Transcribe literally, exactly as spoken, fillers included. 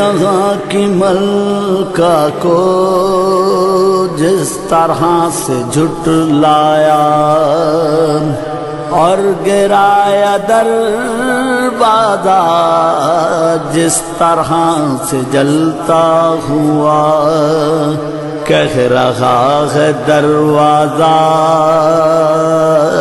यहाँ की मलका को जिस तरह से झुटलाया और गिराया दरवाजा जिस तरह से जलता हुआ, कह रहा है दरवाजा